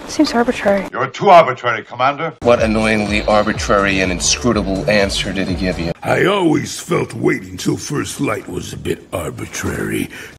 Seems arbitrary. You're too arbitrary, Commander. What annoyingly arbitrary and inscrutable answer did he give you? I always felt waiting till first light was a bit arbitrary.